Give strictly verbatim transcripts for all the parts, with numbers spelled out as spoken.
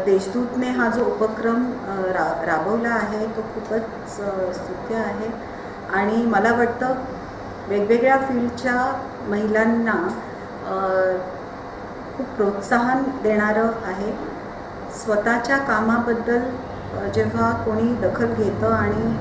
देशदूतने हा जो उपक्रम रा राबवला आहे तो खूपच स्तुत्य आहे आणि मला वाटतं वेगवेगळ्या फील्डच्या महिलांना खूप प्रोत्साहन देणारं आहे। स्वतःच्या कामाबद्दल जेव्हा कोणी दखल घेतं आणि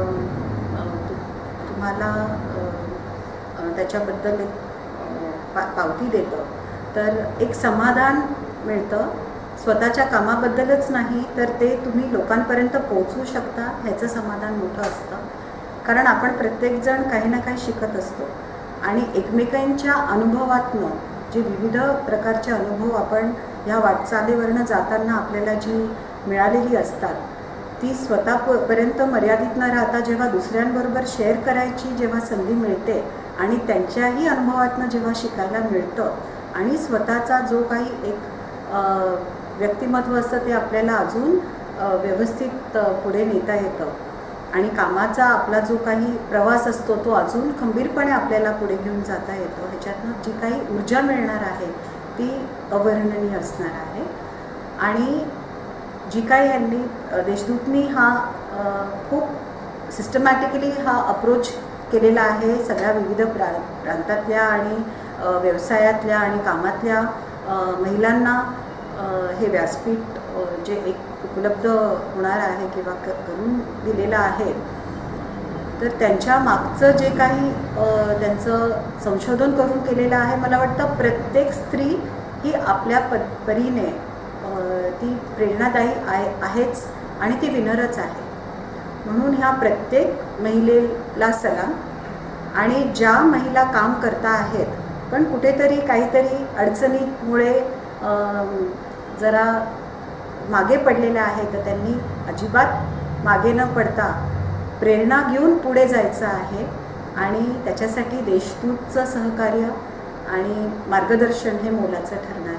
तुम्हाला त्याच्याबद्दल एक पावती देतं तर एक समाधान मिळतं। स्वतःच्या कामाबद्दलच नाही तर ते तुम्ही लोकांपर्यंत पोहोचू शकता ह्याचं समाधान मोठं असतं। कारण आपण प्रत्येकजण काही ना काही शिकत असतो आणि एकमेकांच्या अनुभवातनं जे विविध प्रकारचे अनुभव आपण ह्या वाटचालीवरनं जाताना आपल्याला जी मिळालेली असतात ती स्वतःपर्यंत मर्यादित न राहता जेव्हा दुसऱ्यांबरोबर शेअर करायची जेव्हा संधी मिळते आणि त्यांच्याही अनुभवातनं जेव्हा शिकायला मिळतं आणि स्वतःचा जो काही एक व्यक्तिमत्व असतं ते आपल्याला अजून व्यवस्थित पुढे नेता येतं आणि कामाचा आपला जो काही प्रवास असतो तो अजून खंबीरपणे आपल्याला पुढे घेऊन जाता येतो। ह्याच्यातनं जी काही ऊर्जा मिळणार आहे ती अवर्णनीय असणार आहे आणि जी काही हल्ली देशदूतनी हा खूप सिस्टमॅटिकली हा अप्रोच केलेला आहे सगळ्या विविध प्रा प्रांतातल्या आणि व्यवसायातल्या आणि कामातल्या महिलांना हे व्यासपीठ जे एक उपलब्ध होणार आहे किंवा करून दिलेलं आहे तर त्यांच्या मागचं जे काही त्यांचं संशोधन करून केलेलं आहे मला वाटतं प्रत्येक स्त्री ही आपल्या प परीने ती प्रेरणादायी आहे आहेच आणि ती विनरच आहे। म्हणून ह्या प्रत्येक महिलेला सलाम आणि ज्या महिला काम करता आहेत पण कुठेतरी काहीतरी अडचणीमुळे जरा मागे पडलेल्या आहेत तर त्यांनी अजिबात मागे न पडता प्रेरणा घेऊन पुढे जायचं आहे आणि त्याच्यासाठी देशदूतचं सहकार्य आणि मार्गदर्शन हे मोलाचं ठरणार आहे।